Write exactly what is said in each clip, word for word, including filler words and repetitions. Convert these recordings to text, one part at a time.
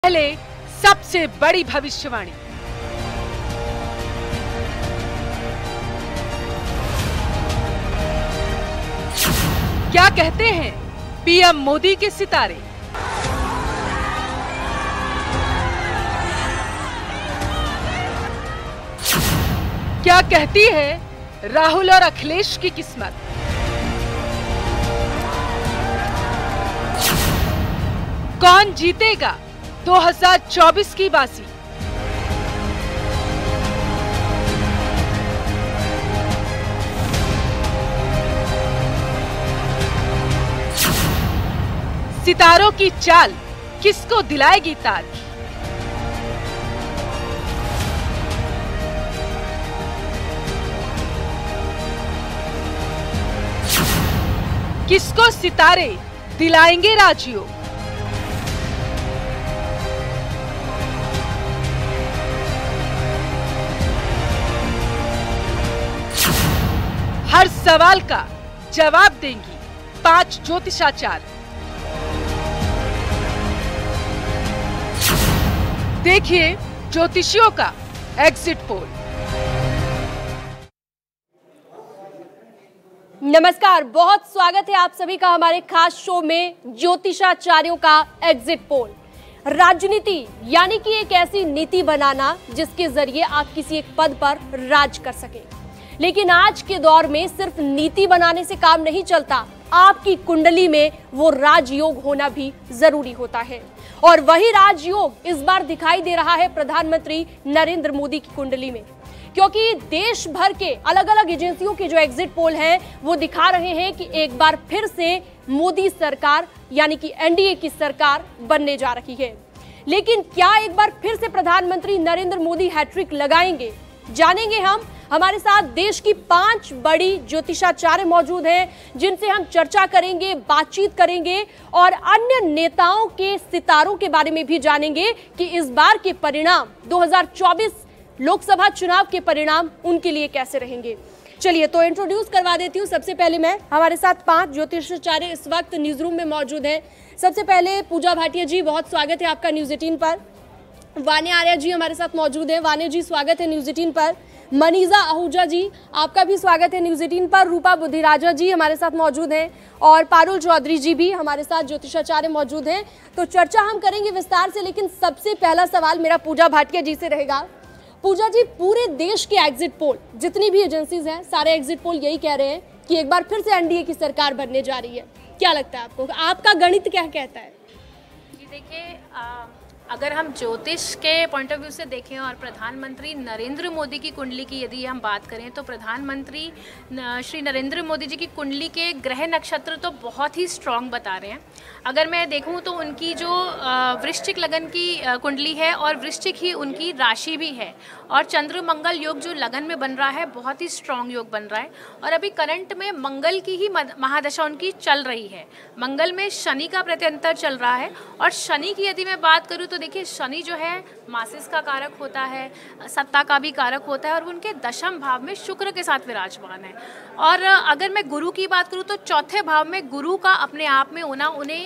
पहले सबसे बड़ी भविष्यवाणी। क्या कहते हैं पीएम मोदी के सितारे? क्या कहती है राहुल और अखिलेश की किस्मत? कौन जीतेगा दो हज़ार चौबीस की बाजी? सितारों की चाल किसको दिलाएगी ताज? किसको सितारे दिलाएंगे राजयोग? हर सवाल का जवाब देंगी पांच ज्योतिषाचार्य। देखिए ज्योतिषियों का एग्जिट पोल। नमस्कार, बहुत स्वागत है आप सभी का हमारे खास शो में ज्योतिषाचार्यों का एग्जिट पोल। राजनीति यानी कि एक ऐसी नीति बनाना जिसके जरिए आप किसी एक पद पर राज कर सके। लेकिन आज के दौर में सिर्फ नीति बनाने से काम नहीं चलता, आपकी कुंडली में वो राजयोग होना भी जरूरी होता है। और वही राजयोग इस बार दिखाई दे रहा है प्रधानमंत्री नरेंद्र मोदी की कुंडली में, क्योंकि देश भर के अलग अलग एजेंसियों के जो एग्जिट पोल हैं वो दिखा रहे हैं कि एक बार फिर से मोदी सरकार यानी कि एनडीए की सरकार बनने जा रही है। लेकिन क्या एक बार फिर से प्रधानमंत्री नरेंद्र मोदी हैट्रिक लगाएंगे? जानेंगे हम। हमारे साथ देश की पांच बड़ी ज्योतिषाचार्य मौजूद हैं जिनसे हम चर्चा करेंगे, बातचीत करेंगे और अन्य नेताओं के सितारों के बारे में भी जानेंगे कि इस बार के परिणाम दो हज़ार चौबीस लोकसभा चुनाव के परिणाम उनके लिए कैसे रहेंगे। चलिए तो इंट्रोड्यूस करवा देती हूँ। सबसे पहले मैं, हमारे साथ पांच ज्योतिषाचार्य इस वक्त न्यूज रूम में मौजूद हैं। सबसे पहले पूजा भाटिया जी, बहुत स्वागत है आपका न्यूज एटीन पर। वान्या आर्या जी हमारे साथ मौजूद हैं। वान्या जी स्वागत है न्यूज एटीन पर। मनीषा आहूजा जी, आपका भी स्वागत है न्यूज एटीन पर। रूपा बुद्धिराजा जी हमारे साथ मौजूद हैं और पारुल चौधरी जी भी हमारे साथ ज्योतिषाचार्य मौजूद हैं। तो चर्चा हम करेंगे विस्तार से, लेकिन सबसे पहला सवाल मेरा पूजा भाटिया जी से रहेगा। पूजा जी, पूरे देश के एग्जिट पोल, जितनी भी एजेंसीज हैं, सारे एग्जिट पोल यही कह रहे हैं कि एक बार फिर से एनडीए की सरकार बनने जा रही है। क्या लगता है आपको, आपका गणित क्या कहता है? जी देखिए, अगर हम ज्योतिष के पॉइंट ऑफ व्यू से देखें और प्रधानमंत्री नरेंद्र मोदी की कुंडली की यदि हम बात करें तो प्रधानमंत्री श्री नरेंद्र मोदी जी की कुंडली के ग्रह नक्षत्र तो बहुत ही स्ट्रॉन्ग बता रहे हैं। अगर मैं देखूं तो उनकी जो वृश्चिक लगन की कुंडली है और वृश्चिक ही उनकी राशि भी है, और चंद्र मंगल योग जो लगन में बन रहा है बहुत ही स्ट्रॉन्ग योग बन रहा है। और अभी करंट में मंगल की ही महादशा उनकी चल रही है। मंगल में शनि का प्रत्यंतर चल रहा है, और शनि की यदि मैं बात करूं तो देखिए शनि जो है मासिस का कारक होता है, सत्ता का भी कारक होता है, और उनके दशम भाव में शुक्र के साथ विराजमान है। और अगर मैं गुरु की बात करूं तो चौथे भाव में गुरु का अपने आप में होना उन्हें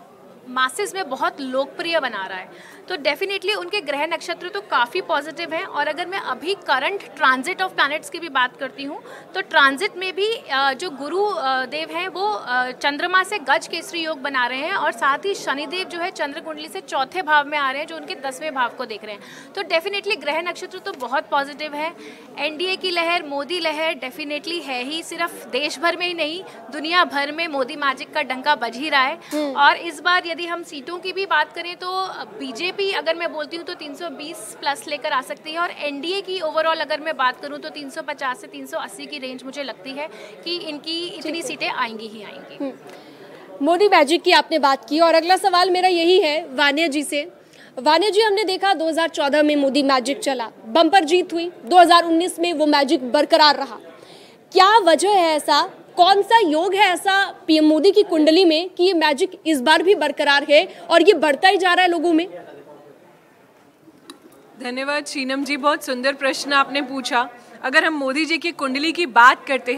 मासिस में बहुत लोकप्रिय बना रहा है। तो डेफिनेटली उनके ग्रह नक्षत्र तो काफ़ी पॉजिटिव हैं। और अगर मैं अभी करंट ट्रांजिट ऑफ प्लैनेट्स की भी बात करती हूँ तो ट्रांजिट में भी जो गुरु देव हैं वो चंद्रमा से गज केसरी योग बना रहे हैं, और साथ ही शनिदेव जो है चंद्र कुंडली से चौथे भाव में आ रहे हैं जो उनके दसवें भाव को देख रहे हैं। तो डेफिनेटली ग्रह नक्षत्र तो बहुत पॉजिटिव है। एनडीए की लहर, मोदी लहर डेफिनेटली है ही, सिर्फ देश भर में ही नहीं दुनिया भर में मोदी मैजिक का डंका बज ही रहा है। और इस बार यदि हम सीटों की भी बात करें तो बीजेपी अगर मैं बोलती हूँ तो तीन सौ बीस प्लस लेकर आ सकती है, और एनडीए की ओवरऑल अगर मैं बात करूँ तो तीन सौ पचास से तीन सौ अस्सी की रेंज मुझे लगती है कि इनकी इतनी सीटें आएंगी ही आएंगी। मोदी मैजिक की आपने बात की, और अगला सवाल मेरा यही है वान्या जी से। वान्या जी, हमने देखा दो हज़ार चौदह में मोदी मैजिक चला, बम्पर जीत हुई, दो हज़ार उन्नीस में वो मैजिक बरकरार रहा। क्या वजह है ऐसा, कौन सा योग है ऐसा पीएम मोदी की कुंडली में कि ये मैजिक इस बार भी बरकरार है और ये बढ़ता ही जा रहा है लोगों में? धन्यवाद शीनम जी, बहुत सुंदर प्रश्न आपने पूछा। अगर हम मोदी जी की कुंडली की बात करते हैं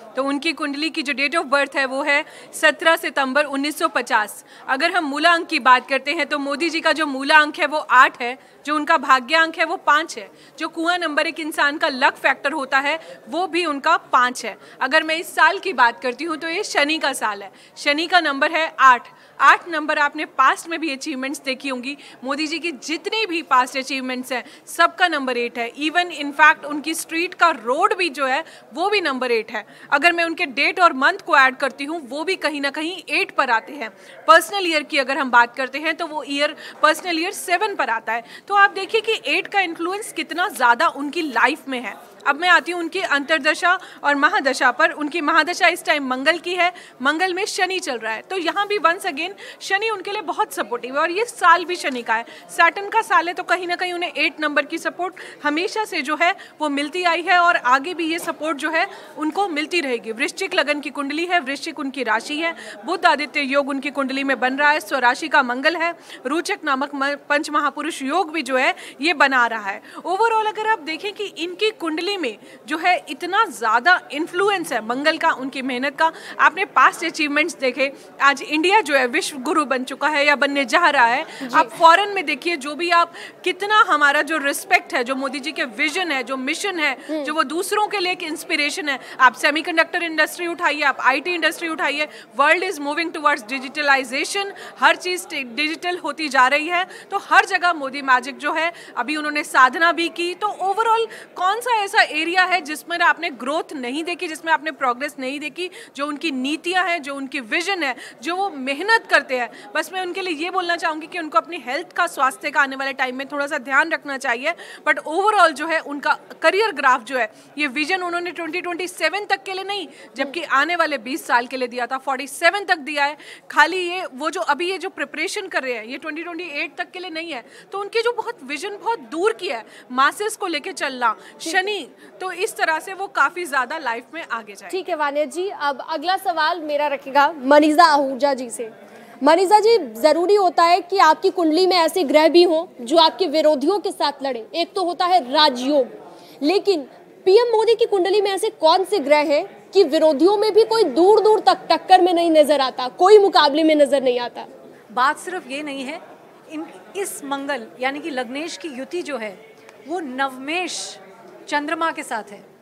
तो उनकी कुंडली की जो डेट ऑफ बर्थ है वो है सत्रह सितंबर उन्नीस सौ पचास। अगर हम मूला अंक की बात करते हैं तो मोदी जी का जो मूला अंक है वो आठ है, जो उनका भाग्य अंक है वो पाँच है, जो कुआं नंबर एक इंसान का लक फैक्टर होता है वो भी उनका पाँच है। अगर मैं इस साल की बात करती हूँ तो ये शनि का साल है, शनि का नंबर है आठ। आठ नंबर आपने पास्ट में भी अचीवमेंट्स देखी होंगी, मोदी जी की जितनी भी पास्ट अचीवमेंट्स हैं सबका नंबर एट है। इवन इनफैक्ट उनकी स्ट्रीट का रोड भी जो है वो भी नंबर एट है। अगर मैं उनके डेट और मंथ को ऐड करती हूँ वो भी कहीं ना कहीं एट पर आते हैं। पर्सनल ईयर की अगर हम बात करते हैं तो वो ईयर पर्सनल ईयर सेवन पर आता है। तो आप देखिए कि एट का इन्फ्लुएंस कितना ज़्यादा उनकी लाइफ में है। अब मैं आती हूँ उनकी अंतर्दशा और महादशा पर। उनकी महादशा इस टाइम मंगल की है, मंगल में शनि चल रहा है, तो यहाँ भी वंस अगेन शनि उनके लिए बहुत सपोर्टिव है और ये साल भी शनि का है, सैटर्न का साल है, तो कहीं ना कहीं उन्हें एट नंबर की सपोर्ट हमेशा से जो है वो मिलती आई है और आगे भी ये सपोर्ट जो है उनको मिलती रहेगी। वृश्चिक लगन की कुंडली है, वृश्चिक उनकी राशि है, बुध आदित्य योग उनकी कुंडली में बन रहा है, स्वराशि का मंगल है, रोचक नामक पंच महापुरुष योग भी जो है ये बना रहा है। ओवरऑल अगर आप देखें कि इनकी कुंडली में जो है इतना ज्यादा इन्फ्लुएंस है मंगल का, उनकी मेहनत का। आपने पास्ट अचीवमेंट्स देखे, आज इंडिया जो है विश्व गुरु बन चुका है या बनने जा रहा है। आप फॉरेन में देखिए, जो भी आप कितना हमारा जो रिस्पेक्ट है, जो मोदी जी के विजन है, जो मिशन है, जो वो दूसरों के लिए एक इंस्पिरेशन है। आप सेमीकंडक्टर इंडस्ट्री उठाइए, आप आईटी इंडस्ट्री उठाइए, world is moving towards digitalisation, हर चीज डिजिटल होती जा रही है। तो हर जगह मोदी मैजिक जो है, अभी उन्होंने साधना भी की। तो ओवरऑल कौन सा ऐसा एरिया है जिसमें आपने ग्रोथ नहीं देखी, जिसमें आपने प्रोग्रेस नहीं देखी? जो उनकी नीतियां हैं, जो उनकी विजन है, जो वो मेहनत करते हैं। बस मैं उनके लिए ये बोलना चाहूंगी कि उनको अपनी हेल्थ का, स्वास्थ्य का आने वाले टाइम में थोड़ा सा ध्यान रखना चाहिए। बट ओवरऑल जो है उनका करियर ग्राफ जो है, ये विजन उन्होंने ट्वेंटी ट्वेंटी सेवन तक के लिए नहीं, जबकि आने वाले बीस साल के लिए दिया था, फोर्टी सेवन तक दिया है। खाली ये वो जो अभी ये जो प्रिपरेशन कर रहे हैं ये ट्वेंटी ट्वेंटी एट तक के लिए नहीं है। तो उनकी जो बहुत विजन बहुत दूर की है, मासेस को लेके चलना, शनि, तो इस तरह से वो काफी ज्यादा लाइफ में आगे जाए। ठीक है वानिया जी, अब अगला सवाल मेरा रखेगा मनीषा आहूजा जी से। मनीषा जी, जरूरी होता है कि आपकी कुंडली में ऐसे ग्रह भी हों जो आपके विरोधियों के साथ लड़े। एक तो होता है राजयोग, लेकिन पीएम मोदी की कुंडली में ऐसे कौन से ग्रह हैं कि विरोधियों में भी कोई दूर दूर तक टक्कर में नहीं नजर आता, कोई मुकाबले में नजर नहीं आता? बात सिर्फ ये नहीं है, इन इस मंगल यानी कि लग्नेश की युति जो है वो नवमेश चंद्रमा के साथ है।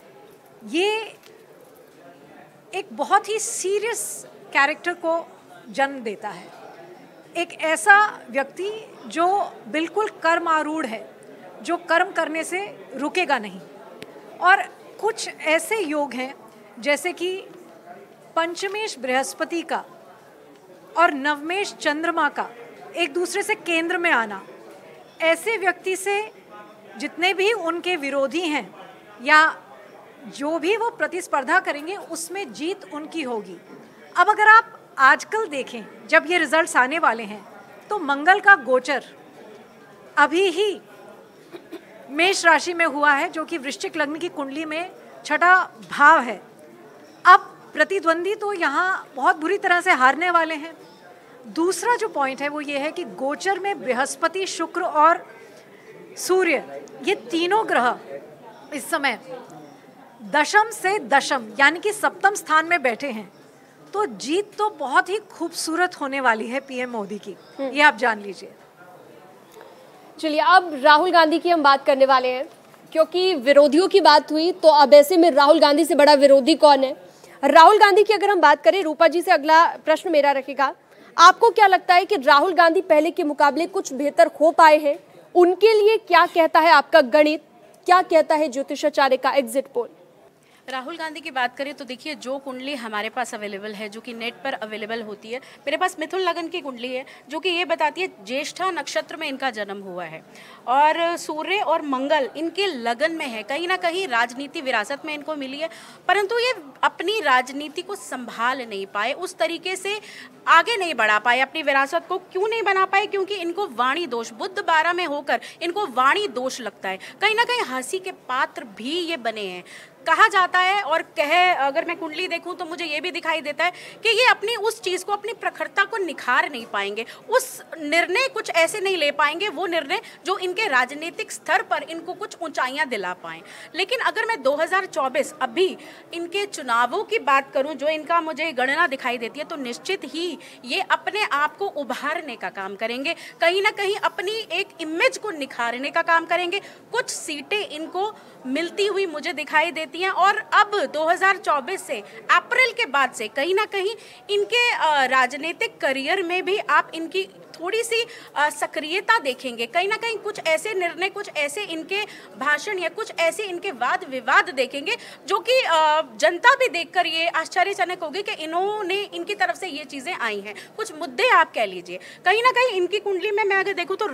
ये एक बहुत ही सीरियस कैरेक्टर को जन्म देता है। एक ऐसा व्यक्ति जो बिल्कुल कर्म आरूढ़ है, जो कर्म करने से रुकेगा नहीं। और कुछ ऐसे योग हैं जैसे कि पंचमेश बृहस्पति का और नवमेश चंद्रमा का एक दूसरे से केंद्र में आना। ऐसे व्यक्ति से जितने भी उनके विरोधी हैं या जो भी वो प्रतिस्पर्धा करेंगे उसमें जीत उनकी होगी। अब अगर आप आजकल देखें, जब ये रिजल्ट्स आने वाले हैं, तो मंगल का गोचर अभी ही मेष राशि में हुआ है, जो कि वृश्चिक लग्न की कुंडली में छठा भाव है। अब प्रतिद्वंदी तो यहाँ बहुत बुरी तरह से हारने वाले हैं। दूसरा जो पॉइंट है वो ये है कि गोचर में बृहस्पति, शुक्र और सूर्य, ये तीनों ग्रह इस समय दशम से दशम यानी कि सप्तम स्थान में बैठे हैं। तो जीत तो बहुत ही खूबसूरत होने वाली है पीएम मोदी की, ये आप जान लीजिए। चलिए, अब राहुल गांधी की हम बात करने वाले हैं, क्योंकि विरोधियों की बात हुई तो अब ऐसे में राहुल गांधी से बड़ा विरोधी कौन है? राहुल गांधी की अगर हम बात करें, रूपा जी से अगला प्रश्न मेरा रखेगा। आपको क्या लगता है कि राहुल गांधी पहले के मुकाबले कुछ बेहतर हो पाए हैं? उनके लिए क्या कहता है आपका गणित, क्या कहता है ज्योतिषाचार्य का एग्जिट पोल? राहुल गांधी की बात करें तो देखिए, जो कुंडली हमारे पास अवेलेबल है, जो कि नेट पर अवेलेबल होती है, मेरे पास मिथुन लगन की कुंडली है जो कि ये बताती है ज्येष्ठा नक्षत्र में इनका जन्म हुआ है और सूर्य और मंगल इनके लगन में है। कहीं ना कहीं राजनीति विरासत में इनको मिली है, परंतु ये अपनी राजनीति को संभाल नहीं पाए, उस तरीके से आगे नहीं बढ़ा पाए, अपनी विरासत को क्यों नहीं बना पाए? क्योंकि इनको वाणी दोष, बुध बारह में होकर इनको वाणी दोष लगता है। कहीं ना कहीं हंसी के पात्र भी ये बने हैं। कहा जाता है और कहे, अगर मैं कुंडली देखूं तो मुझे ये भी दिखाई देता है कि ये अपनी उस चीज़ को, अपनी प्रखरता को निखार नहीं पाएंगे, उस निर्णय कुछ ऐसे नहीं ले पाएंगे, वो निर्णय जो इनके राजनीतिक स्तर पर इनको कुछ ऊंचाइयां दिला पाएं। लेकिन अगर मैं दो हज़ार चौबीस अभी इनके चुनावों की बात करूं, जो इनका मुझे गणना दिखाई देती है, तो निश्चित ही ये अपने आप को उभारने का काम करेंगे, कहीं ना कहीं अपनी एक इमेज को निखारने का काम करेंगे। कुछ सीटें इनको मिलती हुई मुझे दिखाई देती हैं और अब दो हज़ार चौबीस से, अप्रैल के बाद से कहीं ना कहीं इनके राजनीतिक करियर में भी आप इनकी थोड़ी सी सक्रियता देखेंगे। कहीं ना कहीं कुछ ऐसे निर्णय, कुछ ऐसे इनके भाषण या कुछ ऐसे इनके वाद विवाद देखेंगे जो कि जनता भी देखकर ये आश्चर्यजनक होगी कि इन्होंने, इनकी तरफ से ये चीज़ें आई हैं। कुछ मुद्दे आप कह लीजिए, कहीं ना कहीं इनकी कुंडली में मैं अगर देखूँ तो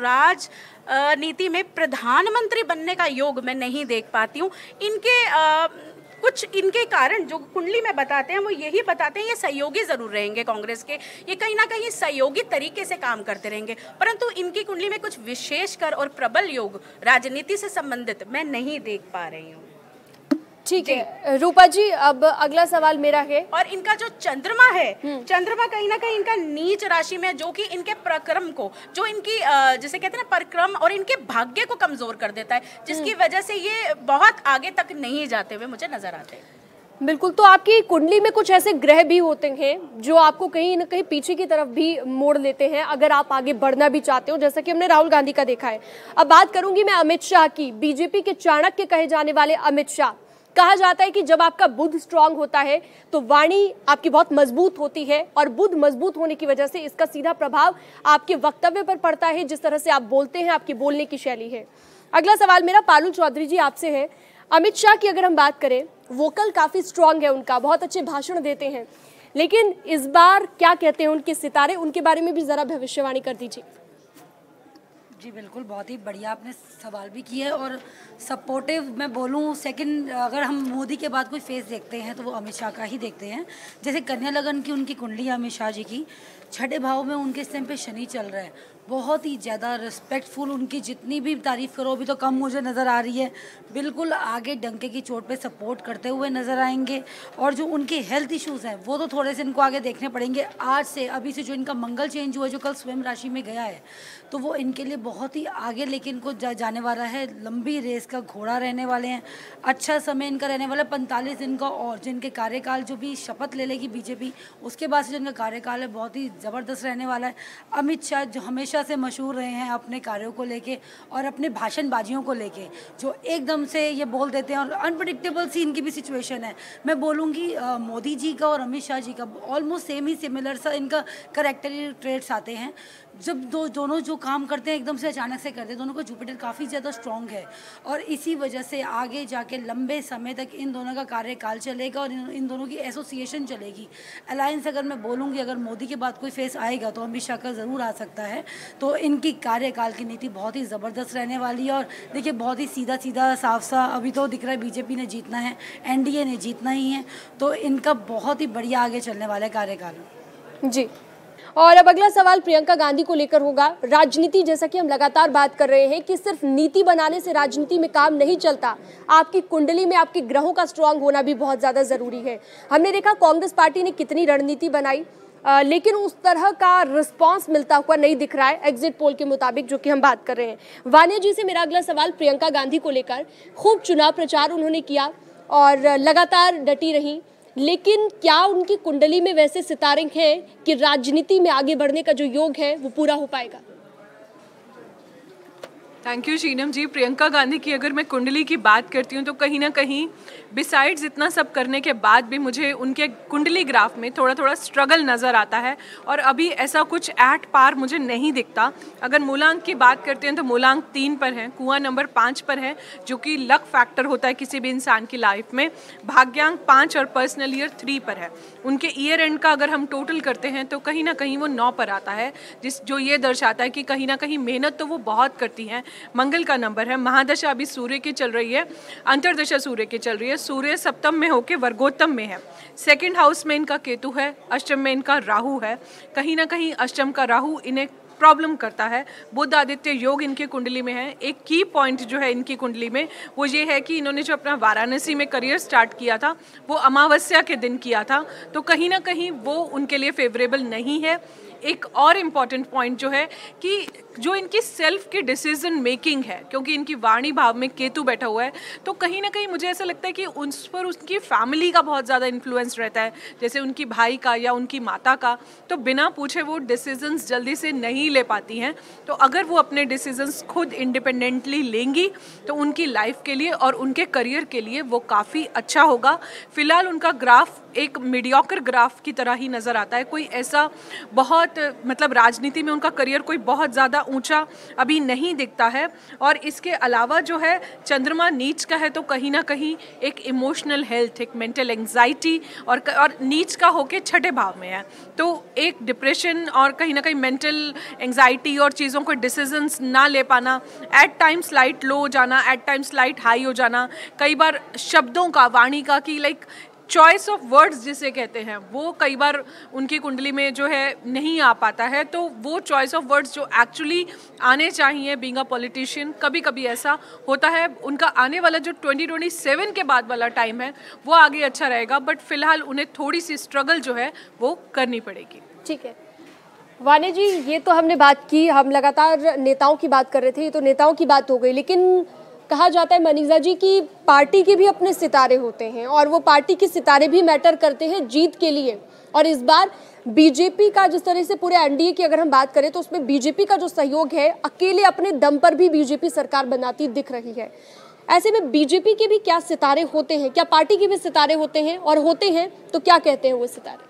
राजनीति में प्रधानमंत्री बनने का योग मैं नहीं देख पाती हूँ। इनके आ, कुछ इनके कारण जो कुंडली में बताते हैं वो यही बताते हैं, ये सहयोगी जरूर रहेंगे कांग्रेस के, ये कहीं ना कहीं सहयोगी तरीके से काम करते रहेंगे, परंतु इनकी कुंडली में कुछ विशेषकर और प्रबल योग राजनीति से संबंधित मैं नहीं देख पा रही हूँ। ठीक है रूपा जी, अब अगला सवाल मेरा है। और इनका जो चंद्रमा है, चंद्रमा कहीं ना कहीं इनका नीच राशि में, जो कि इनके प्रक्रम को, जो इनकी जैसे कहते हैं ना परिक्रम, और इनके भाग्य को कमजोर कर देता है, जिसकी वजह से ये बहुत आगे तक नहीं जाते हुए मुझे नजर आते हैं। बिल्कुल, तो आपकी कुंडली में कुछ ऐसे ग्रह भी होते हैं जो आपको कहीं न कहीं पीछे की तरफ भी मोड़ लेते हैं अगर आप आगे बढ़ना भी चाहते हो, जैसा कि हमने राहुल गांधी का देखा है। अब बात करूंगी मैं अमित शाह की, बीजेपी के चाणक्य कहे जाने वाले अमित शाह। कहा जाता है कि जब आपका बुध स्ट्रांग होता है तो वाणी आपकी बहुत मजबूत होती है, और बुध मजबूत होने की वजह से इसका सीधा प्रभाव आपके वक्तव्य पर पड़ता है, जिस तरह से आप बोलते हैं, आपकी बोलने की शैली है। अगला सवाल मेरा पारुल चौधरी जी आपसे है। अमित शाह की अगर हम बात करें, वोकल काफी स्ट्रांग है उनका, बहुत अच्छे भाषण देते हैं, लेकिन इस बार क्या कहते हैं उनके सितारे, उनके बारे में भी जरा भविष्यवाणी कर दीजिए। जी बिल्कुल, बहुत ही बढ़िया आपने सवाल भी किया है और सपोर्टिव मैं बोलूँ। सेकंड, अगर हम मोदी के बाद कोई फेस देखते हैं तो वो अमित शाह का ही देखते हैं। जैसे कन्या लगन की उनकी कुंडली है अमित शाह जी की, छठे भाव में उनके इस टाइम पे शनि चल रहा है, बहुत ही ज़्यादा रिस्पेक्टफुल, उनकी जितनी भी तारीफ़ करो अभी तो कम मुझे नज़र आ रही है। बिल्कुल आगे डंके की चोट पे सपोर्ट करते हुए नज़र आएंगे। और जो उनके हेल्थ इश्यूज़ हैं वो तो थोड़े से इनको आगे देखने पड़ेंगे। आज से, अभी से जो इनका मंगल चेंज हुआ है, जो कल स्वयं राशि में गया है, तो वो इनके लिए बहुत ही आगे लेकिन इनको जा, जाने वाला है। लंबी रेस का घोड़ा रहने वाले हैं, अच्छा समय इनका रहने वाला है पैंतालीस दिन का। और जिनके कार्यकाल, जो भी शपथ ले लेगी बीजेपी, उसके बाद से जिनका कार्यकाल है बहुत ही ज़बरदस्त रहने वाला है। अमित शाह जो हमेशा से मशहूर रहे हैं अपने कार्यों को लेके और अपने भाषणबाजियों को लेके, जो एकदम से ये बोल देते हैं और अनप्रेडिक्टेबल सी इनकी भी सिचुएशन है। मैं बोलूँगी मोदी जी का और अमित शाह जी का ऑलमोस्ट सेम ही सिमिलर सा इनका करेक्टरी ट्रेट्स आते हैं। जब दो दोनों जो काम करते हैं एकदम से अचानक से करते हैं, दोनों का जुपिटर काफ़ी ज़्यादा स्ट्रॉन्ग है और इसी वजह से आगे जाके लंबे समय तक इन दोनों का कार्यकाल चलेगा और इन, इन दोनों की एसोसिएशन चलेगी। अलायंस अगर मैं बोलूँगी, अगर मोदी के बाद कोई फेस आएगा तो अमित शाह का ज़रूर आ सकता है। तो इनकी कार्यकाल की नीति बहुत ही ज़बरदस्त रहने वाली है। और देखिए, बहुत ही सीधा सीधा साफ सा अभी तो दिख रहा है बीजेपी ने जीतना है, एनडीए ने जीतना ही है, तो इनका बहुत ही बढ़िया आगे चलने वाला है कार्यकाल। जी, और अब अगला सवाल प्रियंका गांधी को लेकर होगा। राजनीति, जैसा कि हम लगातार बात कर रहे हैं कि सिर्फ नीति बनाने से राजनीति में काम नहीं चलता, आपकी कुंडली में आपके ग्रहों का स्ट्रांग होना भी बहुत ज्यादा जरूरी है। हमने देखा कांग्रेस पार्टी ने कितनी रणनीति बनाई, आ, लेकिन उस तरह का रिस्पांस मिलता हुआ नहीं दिख रहा है एग्जिट पोल के मुताबिक, जो कि हम बात कर रहे हैं। वानिया जी से मेरा अगला सवाल प्रियंका गांधी को लेकर, खूब चुनाव प्रचार उन्होंने किया और लगातार डटी रही, लेकिन क्या उनकी कुंडली में वैसे सितारे हैं कि राजनीति में आगे बढ़ने का जो योग है वो पूरा हो पाएगा? Thank you Sheenam ji. प्रियंका गांधी की अगर मैं कुंडली की बात करती हूँ तो कहीं ना कहीं बिसाइड्स इतना सब करने के बाद भी मुझे उनके कुंडली ग्राफ में थोड़ा थोड़ा स्ट्रगल नज़र आता है और अभी ऐसा कुछ एट पार मुझे नहीं दिखता। अगर मूलांक की बात करते हैं तो मूलांक तीन पर है, कुआं नंबर पाँच पर है, जो कि लक फैक्टर होता है किसी भी इंसान की लाइफ में। भाग्यांक पाँच और पर्सनल ईयर थ्री पर है। उनके ईयर एंड का अगर हम टोटल करते हैं तो कहीं ना कहीं वो नौ पर आता है, जिस जो ये दर्शाता है कि कहीं ना कहीं मेहनत तो वो बहुत करती हैं। मंगल का नंबर है। महादशा अभी सूर्य की चल रही है, अंतरदशा सूर्य की चल रही है। सूर्य सप्तम में होके वर्गोत्तम में है। सेकंड हाउस में इनका केतु है, अष्टम में इनका राहु है। कहीं ना कहीं अष्टम का राहु इन्हें प्रॉब्लम करता है। बुध आदित्य योग इनके कुंडली में है। एक की पॉइंट जो है इनकी कुंडली में वो ये है कि इन्होंने जो अपना वाराणसी में करियर स्टार्ट किया था वो अमावस्या के दिन किया था, तो कहीं ना कहीं वो उनके लिए फेवरेबल नहीं है। एक और इम्पॉर्टेंट पॉइंट जो है कि जो इनकी सेल्फ की डिसीजन मेकिंग है, क्योंकि इनकी वाणी भाव में केतु बैठा हुआ है, तो कहीं ना कहीं मुझे ऐसा लगता है कि उस पर उनकी फैमिली का बहुत ज़्यादा इन्फ्लुएंस रहता है, जैसे उनकी भाई का या उनकी माता का। तो बिना पूछे वो डिसीजंस जल्दी से नहीं ले पाती हैं। तो अगर वो अपने डिसीजंस खुद इंडिपेंडेंटली लेंगी तो उनकी लाइफ के लिए और उनके करियर के लिए वो काफ़ी अच्छा होगा। फिलहाल उनका ग्राफ एक मीडियोकर ग्राफ की तरह ही नज़र आता है। कोई ऐसा बहुत मतलब राजनीति में उनका करियर कोई बहुत ज़्यादा ऊंचा अभी नहीं दिखता है। और इसके अलावा जो है चंद्रमा नीच का है, तो कहीं ना कहीं एक इमोशनल हेल्थ, एक मेंटल एंग्जाइटी और और नीच का होके छठे भाव में है, तो एक डिप्रेशन और कहीं ना कहीं मेंटल एंग्जाइटी और चीज़ों को डिसीजंस ना ले पाना, एट टाइम्स लाइट लो हो जाना, एट टाइम्स लाइट हाई हो जाना, कई बार शब्दों का, वाणी का कि लाइक चॉइस ऑफ वर्ड्स जिसे कहते हैं वो कई बार उनकी कुंडली में जो है नहीं आ पाता है। तो वो चॉइस ऑफ वर्ड्स जो एक्चुअली आने चाहिए बीइंग अ पॉलिटिशियन, कभी कभी ऐसा होता है। उनका आने वाला जो ट्वेंटी ट्वेंटी सेवन के बाद वाला टाइम है वो आगे अच्छा रहेगा, बट फिलहाल उन्हें थोड़ी सी स्ट्रगल जो है वो करनी पड़ेगी। ठीक है वाणी जी, ये तो हमने बात की, हम लगातार नेताओं की बात कर रहे थे, ये तो नेताओं की बात हो गई, लेकिन कहा जाता है मनीषा जी कि पार्टी के भी अपने सितारे होते हैं और वो पार्टी के सितारे भी मैटर करते हैं जीत के लिए। और इस बार बीजेपी का जिस तरह से पूरे एनडीए की अगर हम बात करें तो उसमें बीजेपी का जो सहयोग है, अकेले अपने दम पर भी बीजेपी सरकार बनाती दिख रही है। ऐसे में बीजेपी के भी क्या सितारे होते हैं, क्या पार्टी के भी सितारे होते हैं, और होते हैं तो क्या कहते हैं वो सितारे?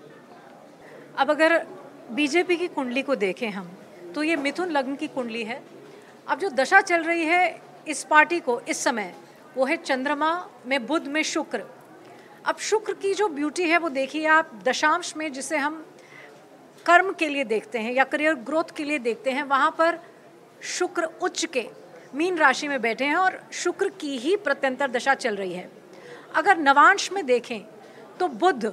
अब अगर बीजेपी की कुंडली को देखें हम तो ये मिथुन लग्न की कुंडली है। अब जो दशा चल रही है इस पार्टी को इस समय वो है चंद्रमा में बुध में शुक्र। अब शुक्र की जो ब्यूटी है वो देखिए आप, दशांश में जिसे हम कर्म के लिए देखते हैं या करियर ग्रोथ के लिए देखते हैं, वहाँ पर शुक्र उच्च के मीन राशि में बैठे हैं और शुक्र की ही प्रत्यंतर दशा चल रही है। अगर नवांश में देखें तो बुध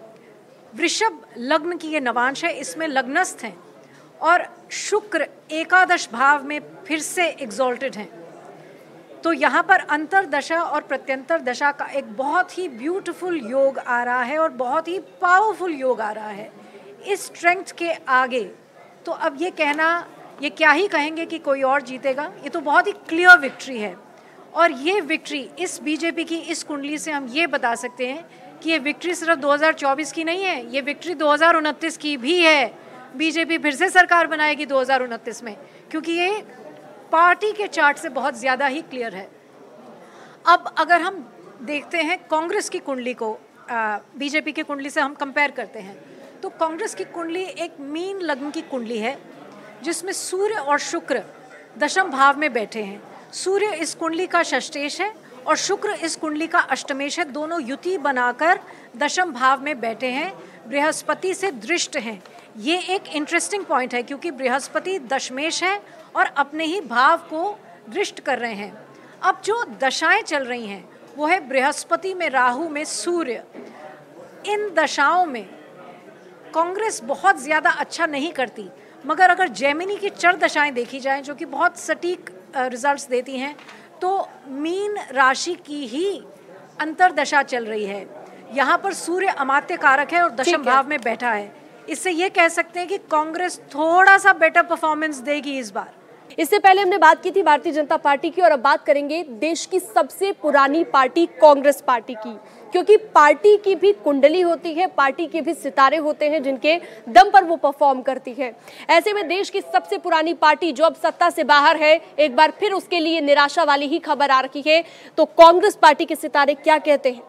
वृषभ लग्न की ये नवांश है, इसमें लग्नस्थ हैं और शुक्र एकादश भाव में फिर से एग्जॉल्टेड हैं। तो यहाँ पर अंतर दशा और प्रत्यंतर दशा का एक बहुत ही ब्यूटीफुल योग आ रहा है और बहुत ही पावरफुल योग आ रहा है। इस स्ट्रेंथ के आगे तो अब ये कहना, ये क्या ही कहेंगे कि कोई और जीतेगा, ये तो बहुत ही क्लियर विक्ट्री है। और ये विक्ट्री इस बीजेपी की इस कुंडली से हम ये बता सकते हैं कि ये विक्ट्री सिर्फ दो हज़ार चौबीस की नहीं है, ये विक्ट्री दो हज़ार उनतीस की भी है। बीजेपी फिर से सरकार बनाएगी दो हज़ार उनतीस में, क्योंकि ये पार्टी के चार्ट से बहुत ज़्यादा ही क्लियर है। अब अगर हम देखते हैं कांग्रेस की कुंडली को बीजेपी की कुंडली से हम कंपेयर करते हैं, तो कांग्रेस की कुंडली एक मीन लग्न की कुंडली है जिसमें सूर्य और शुक्र दशम भाव में बैठे हैं। सूर्य इस कुंडली का षष्ठेश है और शुक्र इस कुंडली का अष्टमेश है। दोनों युति बनाकर दशम भाव में बैठे हैं, बृहस्पति से दृष्ट हैं। ये एक इंटरेस्टिंग पॉइंट है क्योंकि बृहस्पति दशमेश है और अपने ही भाव को दृष्ट कर रहे हैं। अब जो दशाएं चल रही हैं वो है बृहस्पति में राहु में सूर्य। इन दशाओं में कांग्रेस बहुत ज़्यादा अच्छा नहीं करती, मगर अगर जेमिनी की चर दशाएं देखी जाएं जो कि बहुत सटीक रिजल्ट्स देती हैं, तो मीन राशि की ही अंतर दशा चल रही है। यहाँ पर सूर्य अमात्य कारक है और दशम भाव में बैठा है। इससे ये कह सकते हैं कि कांग्रेस थोड़ा सा बेटर परफॉर्मेंस देगी इस बार। इससे पहले हमने बात की थी भारतीय जनता पार्टी की, और अब बात करेंगे देश की सबसे पुरानी पार्टी कांग्रेस पार्टी की, क्योंकि पार्टी की भी कुंडली होती है, पार्टी के भी सितारे होते हैं जिनके दम पर वो परफॉर्म करती है। ऐसे में देश की सबसे पुरानी पार्टी जो अब सत्ता से बाहर है, एक बार फिर उसके लिए निराशा वाली ही खबर आ रही है। तो कांग्रेस पार्टी के सितारे क्या कहते हैं?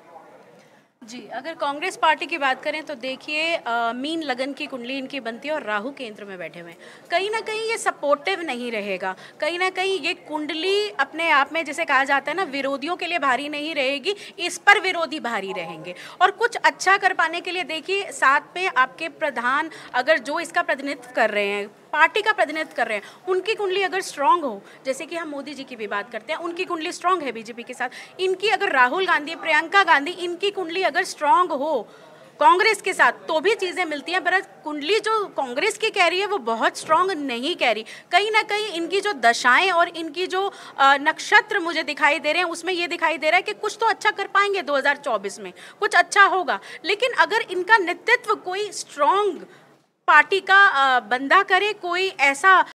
जी, अगर कांग्रेस पार्टी की बात करें तो देखिए मीन लगन की कुंडली इनकी बनती है और राहु केंद्र में बैठे हुए हैं। कहीं ना कहीं ये सपोर्टिव नहीं रहेगा, कहीं ना कहीं ये कुंडली अपने आप में जैसे कहा जाता है ना, विरोधियों के लिए भारी नहीं रहेगी, इस पर विरोधी भारी रहेंगे। और कुछ अच्छा कर पाने के लिए देखिए साथ में आपके प्रधान अगर जो इसका प्रतिनिधित्व कर रहे हैं, पार्टी का प्रतिनिधित्व कर रहे हैं, उनकी कुंडली अगर स्ट्रांग हो, जैसे कि हम मोदी जी की भी बात करते हैं, उनकी कुंडली स्ट्रांग है बीजेपी के साथ। इनकी अगर राहुल गांधी, प्रियंका गांधी, इनकी कुंडली अगर स्ट्रांग हो कांग्रेस के साथ तो भी चीज़ें मिलती हैं, पर कुंडली जो कांग्रेस की कह रही है वो बहुत स्ट्रांग नहीं कह रही। कहीं ना कहीं इनकी जो दशाएं और इनकी जो नक्षत्र मुझे दिखाई दे रहे हैं उसमें ये दिखाई दे रहा है कि कुछ तो अच्छा कर पाएंगे दो हज़ार चौबीस में, कुछ अच्छा होगा। लेकिन अगर इनका नेतृत्व कोई स्ट्रांग पार्टी का बंदा करे, कोई ऐसा